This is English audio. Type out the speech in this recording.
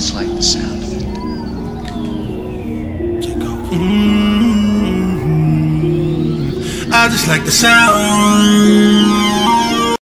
just like the sound of it. I just like the sound.